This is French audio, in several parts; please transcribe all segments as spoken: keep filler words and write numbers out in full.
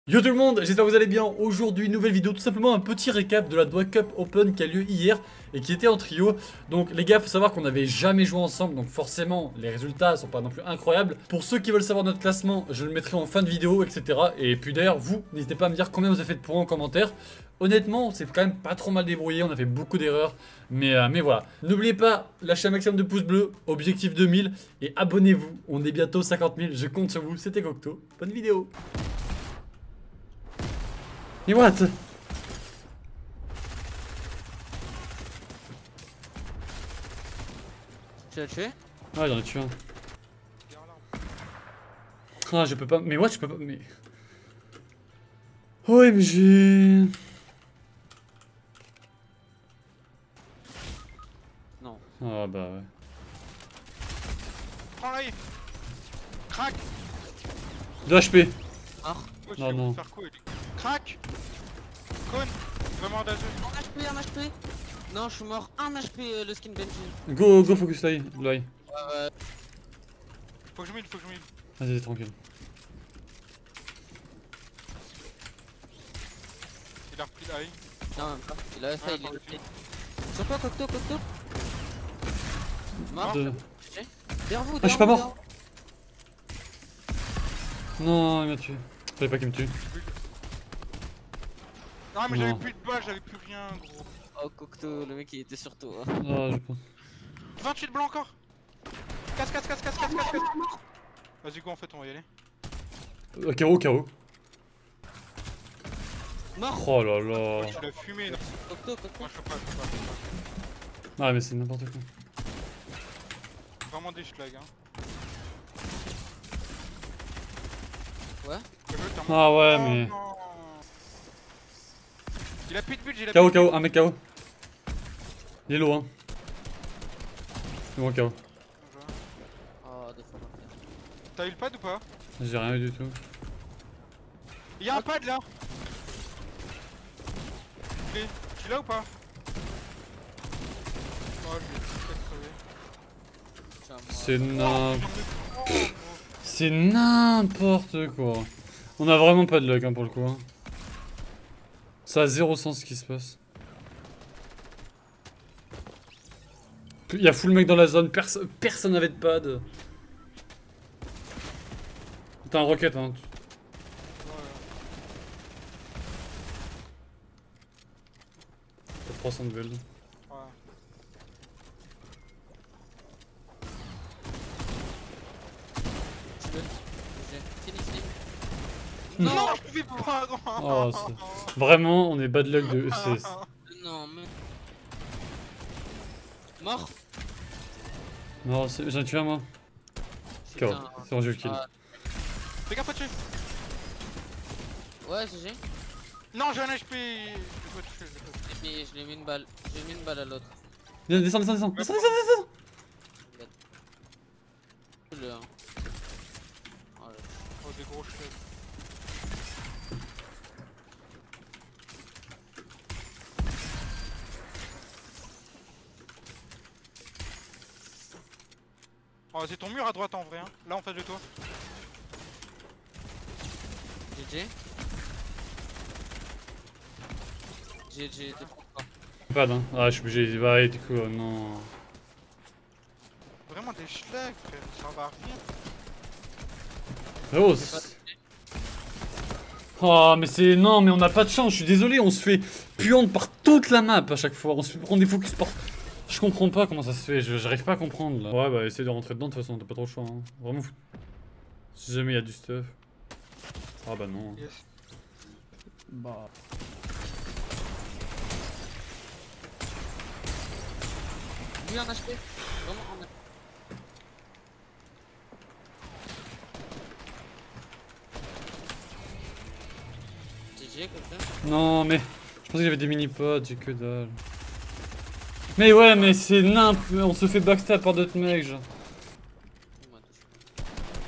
Yo tout le monde, j'espère que vous allez bien. Aujourd'hui, nouvelle vidéo, tout simplement un petit récap de la Dwa Cup Open qui a lieu hier et qui était en trio. Donc les gars, faut savoir qu'on n'avait jamais joué ensemble, donc forcément les résultats sont pas non plus incroyables. Pour ceux qui veulent savoir notre classement, je le mettrai en fin de vidéo, et cetera. Et puis d'ailleurs, vous, n'hésitez pas à me dire combien vous avez fait de points en commentaire. Honnêtement, c'est quand même pas trop mal débrouillé, on a fait beaucoup d'erreurs, mais, euh, mais voilà. N'oubliez pas, lâchez un maximum de pouces bleus, objectif deux mille, et abonnez-vous, on est bientôt cinquante mille, je compte sur vous, c'était Cocteau, bonne vidéo. Et what? Tu l'as tué? Ah, j'en ai tué un. Ah, je peux pas. Mais what, je peux pas. Mais. O M G. Non. Ah, bah ouais. Prends l'œil. Crac. deux H P. Mort. Oh, Non, non. Faire quoi, il est- Crac. Cône. Vraiment en dageux. un H P, un H P. Non, je suis mort. un H P euh, le skin Benji. Go, go, focus l'œil. L'œil. Euh, Faut que je mille, faut que je mille. Vas-y, tranquille. Il a repris l'œil. non, même pas. Il a fait, Ah, il est attends, resté. Sur toi, Cocteau, Cocteau. Mort. Deux. Derrière vous, Ah, je suis pas derrière mort. Non, il m'a tué. Fallait pas qu'il me tue. Non, mais Non. j'avais plus de balles, j'avais plus rien, gros. vous. Oh, Cocteau, le mec il était sur toi. Ah, je pense. vingt-huit blancs encore. Casse, casse, casse, casse, casse, casse, casse. Vas-y, go, en fait, on va y aller. Euh, K O, K O. Mort. Oh là là. Tu l'as fumé, non? Cocteau, Cocteau. Moi, je peux pas, je peux pas. je peux Ah, mais c'est n'importe quoi. pas. Vraiment des schlags, hein. Ouais. Le jeu, t'as Ah ouais, Oh, mais. non. Il a plus de budget, il a K O, plus K de O, un mec K O. Il est low, hein. C'est bon, K O. budget. Oh, deux fois mort. T'as eu le pad ou pas? J'ai rien eu du tout. Il y a un pad là. Tu l'es- Tu l'as ou pas? Oh, je vais peut-être crever. Tiens, moi. C'est Oh, n'importe. j'en ai- oh, C'est n'importe quoi. On a vraiment pas de luck hein, pour le coup. Hein. Ça a zéro sens ce qui se passe. Il y a full mec dans la zone, perso personne n'avait de pad. T'as un rocket hein. gros. T'as trois cents de gold. Ouais, ouais. Tu veux? J'ai. Fini, fini. Non, Non, je pouvais pas. Oh, c'est- Vraiment, on est bad luck de E C S. non, mais. Mort. Non, c'est- j'en ai tué un moi. K O. Putain. C'est bon, j'ai eu le kill. Ah, Fais gaffe au-dessus. ouais, G G. Non, j'ai un H P. Je l'ai pas touché, je l'ai pas touché. Je l'ai mis- je lui ai mis une balle. J'ai mis une balle à l'autre. Viens, descends, descends, descends. Descends, descends, descends. Le un. Oh, là. Oh, des gros schlags. Oh, c'est ton mur à droite en vrai, hein. Là en face de toi. G G. G G, deux fois. Pad hein. Ah, je suis obligé d'y aller du coup. Oh, non. Vraiment des schlags, frère. Ça va à rien. Oh, c'est- oh mais c'est... Non mais on a pas de chance, je suis désolé, on se fait puante par toute la map à chaque fois, on se fait prendre des focus par... Je comprends pas comment ça se fait, je- j'arrive pas à comprendre là. Ouais bah essaye de rentrer dedans de toute façon, t'as pas trop le choix hein. Vraiment fou. Si jamais il y a du stuff. Ah bah non. Yes. Bah... Lui un H P. Vraiment un H P. G G, quelqu'un. Non mais... Je pensais qu'il y avait des mini-pods, j'ai que dalle. Mais ouais mais c'est nimp, on se fait backstab par d'autres mecs genre. Moi, touche pas.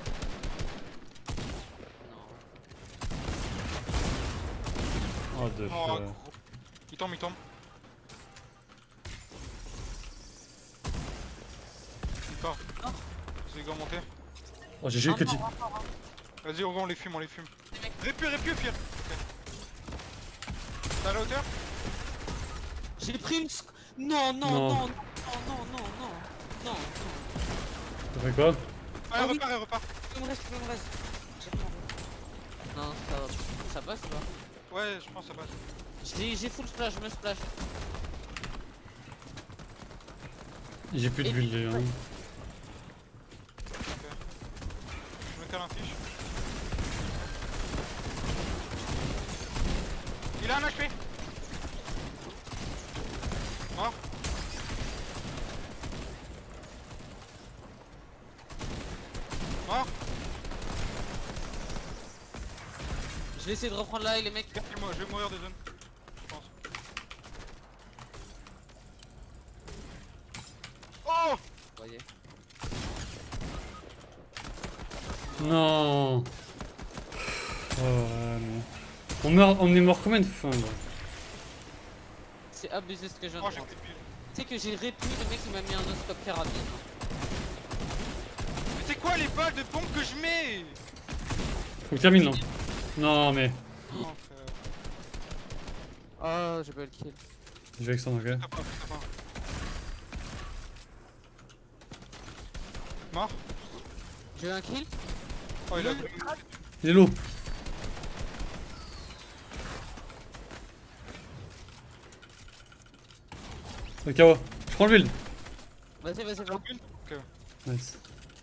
Non. Oh de Oh, frère. gros. Il tombe, il tombe. Il part. C'est les gars monter. Oh j'ai eu que... Ah, non, Vas-y, on va, on les fume, on les fume. les mecs Répu, répu, pire. Ok. T'es à la hauteur? J'ai pris une. sc- Non, non, Non. non, non, non, non, non, non, non. T'as fait quoi? Ouais, Ah oui. repart, et repart. Il me reste, il me reste. J'ai pas envie. Non, ça va. Ça passe ou pas? Ouais, je pense que ça passe. J'ai j'ai full splash, je me splash. J'ai plus de Et- build. Hein. Je me cale un fiche. Il a un H P. Mort. Mort. Je vais essayer de reprendre là et les mecs. Moi, je vais mourir de zone. Je pense. Oh. Vous voyez. Non. Oh, ouais, non. On, meurt, on est mort combien de fois? Là C'est abusé ce que je viens de Oh, j'ai prendre. pris de bulle. Tu sais que j'ai répu, le mec il m'a mis un no-scope carabine. Mais c'est quoi les balles de pompe que je mets? Faut que termine là. Non, mais. Oh, frère. Oh, j'ai pas eu le kill. Je vais extendre, ok. T'as pas, t'as pas. Mort. J'ai eu un kill. Oh, il a. Il est low. Ok, ouais. Je prends le build. Vas-y, vas-y, va. Ok. Nice.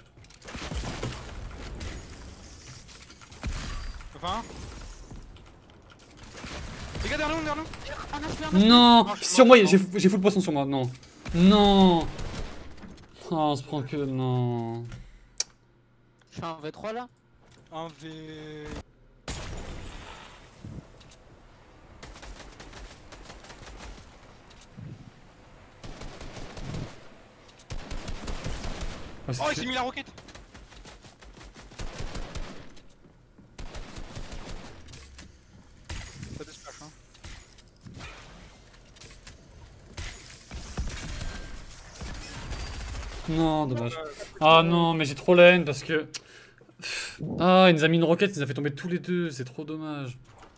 vingt. Les gars, derrière nous, derrière nous. Un H P, un H P. Non, Non, je suis sur moi, mort, j'ai j'ai full poisson sur moi. Non. Non. Oh, on se prend que. Non. Je suis en V trois là. Un V. Oh, c'est Oh, il très- s'est mis la roquette. Ça désplash, hein. Non, dommage. Ah non, mais j'ai trop la haine parce que. Ah, il nous a mis une roquette, il nous a fait tomber tous les deux, c'est trop dommage.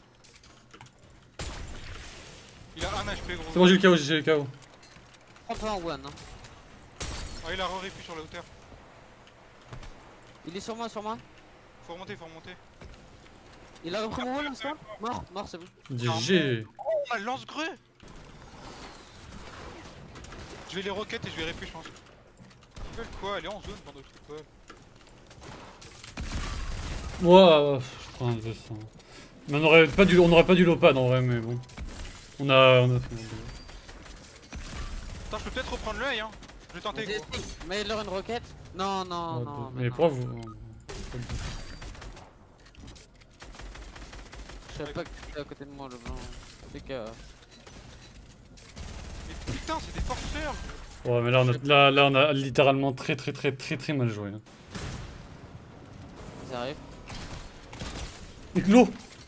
Il a un H P, gros. C'est bon, j'ai le K O, j'ai le K O. Prends pas en one. Hein. Oh, il a re-répu sur la hauteur. Il est sur moi, sur moi. Faut remonter, faut remonter. Il a repris mon one, ça. Mort, mort, c'est bon. G G. Oh, on a le lance-greu. Je vais les roquettes et je vais répu, je pense. Ils veulent quoi? Elle est en zone pendant le truc, quoi. Ouah, je prends un deux cents. Mais on aurait pas dû, on aurait pas dû l'opad en vrai, mais bon. On a, on a fait. Attends, je peux peut-être reprendre l'œil, hein. Je vais tenter, Vas-y, gros. essaye. Mets-leur une roquette. Non, non, Oh, non. mais non. pourquoi vous. Je savais pas que t'étais à côté de moi, le blanc. C'est que. Mais putain, c'est des forceurs. Ouais, mais là on a, là, là, on a littéralement très très très très très mal joué. Là. Ils arrivent. Et l'eau.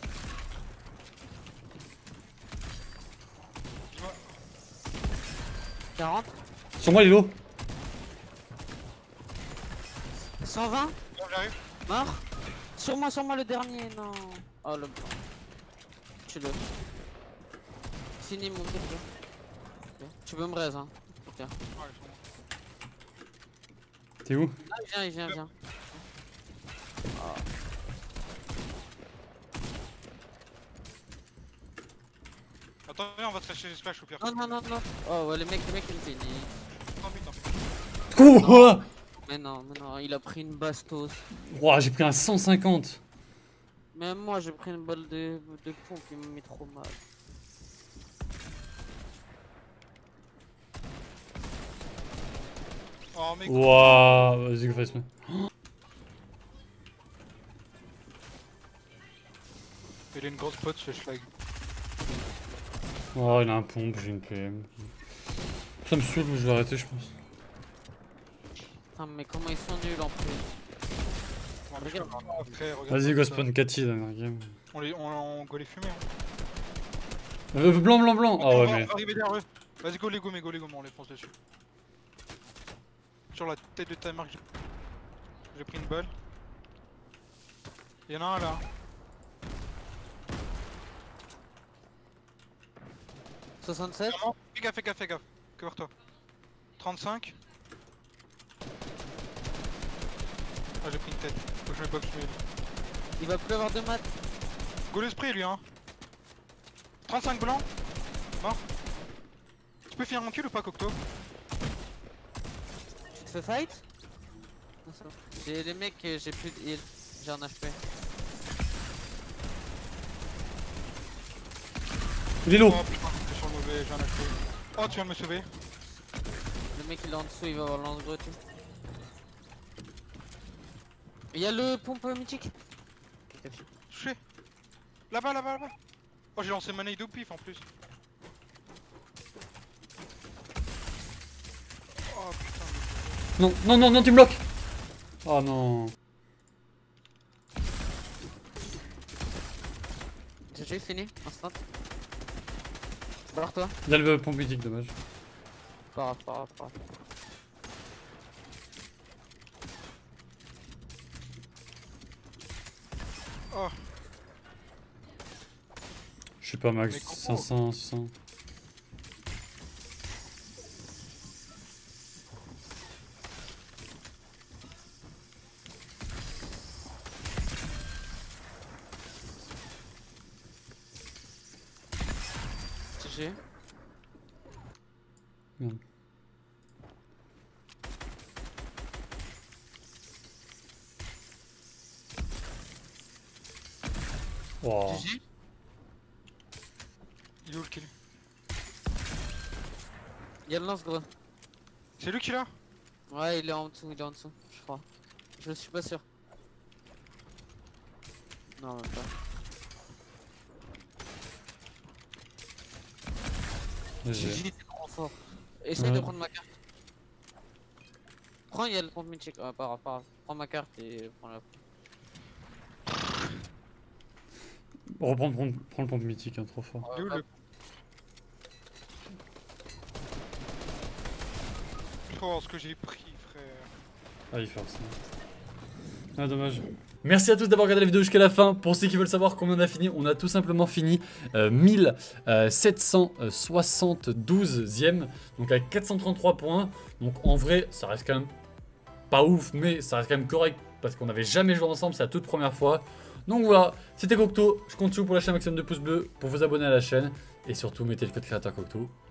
quarante. Sur moi, il est low. cent vingt. Bon, j'arrive. Mort. Sur moi, sur moi, le dernier, non. Oh, le blanc. Tue-le. Fini mon kill. Ok. Tu peux me raise, hein. Tiens. Ouais, ils sont bons. T'es où? Ah, il vient, il vient, il vient. Oh. Attendez, on va se lâcher les splash au pire. Non, non, non, non. Oh, ouais, les mecs, les mecs, ils me finissent. Tant pis, tant pis. Quoi? Mais non, mais non, il a pris une bastos. Ouah, j'ai pris un cent cinquante. Même moi, j'ai pris une balle de, de pompe, il m'a mis trop mal. Oh, mais Ouah, vas-y, go face me. il a une grosse pote ce schlag. Oh, il a un pompe, j'ai une P M. Ça me saoule, je vais arrêter, je pense. Putain, mais comment ils sont nuls en plus. Regarde. Après, regarde Vas-y, go ça. spawn Cathy, dernière game. On, les, on, on go les fumer. Hein. Euh, blanc, blanc, blanc. Ah on ouais, va mais. arriver derrière eux. Vas-y, go les go, mais go les go, mais on les fonce dessus. Sur la tête de ta marque, j'ai- j'ai pris une balle. Y'en a un là. soixante-sept. Vraiment, fais gaffe, fais gaffe, fais gaffe. Couvre-toi. trente-cinq. Ah, j'ai pris une tête. Faut que je me boxe lui. Il va plus avoir de maths. Go l'esprit lui, hein. trente-cinq blancs. Mort. Tu peux finir mon kill ou pas, Cocteau? Tu te fais fight? Non, c'est bon. J'ai les mecs, euh, j'ai plus de heal. J'ai un H P. Il est lourd. Oh putain, je suis sur le mauvais, j'ai un accès. Oh, tu viens de me sauver. Le mec il est en dessous, il va avoir lance-gros. Il y a le pompe mythique. Touché. Là-bas, là-bas, là-bas. Oh, j'ai lancé ma nade au pif en plus. Oh putain. Non, non, non, non, tu me bloques. Oh non. J'ai fini, instant. Barre-toi. Il y a le pompe mythique, dommage. Pas grave, pas grave, pas grave. Oh. Je sais pas, Mais max Coco. cinq cents, six cents. G G. Merde. Wow. G G. Il est où le kill? Il y a le lance gros. C'est lui qui l'a? Ouais, il est en dessous, il est en dessous, je crois. Je suis pas sûr. Non, même pas. G G. G G, t'es trop fort. Essaye Ouais. de prendre ma carte. Prends, il y a le pompe mythique. Ah, pas grave, pas grave. Prends ma carte et prends la. Reprends, prends, prends le pompe mythique, hein, trop fort. Il est où Ouais, le... Oh, ce que j'ai pris, frère. Ah, il force. Ah, dommage. Merci à tous d'avoir regardé la vidéo jusqu'à la fin. Pour ceux qui veulent savoir combien on a fini, on a tout simplement fini euh, mille sept cent soixante-douzième. Donc avec quatre cent trente-trois points. Donc en vrai, ça reste quand même pas ouf, mais ça reste quand même correct. Parce qu'on n'avait jamais joué ensemble, c'est la toute première fois. Donc voilà, c'était Cocteau. Je compte sur vous pour lâcher un maximum de pouces bleus, pour vous abonner à la chaîne. Et surtout, mettez le code créateur Cocteau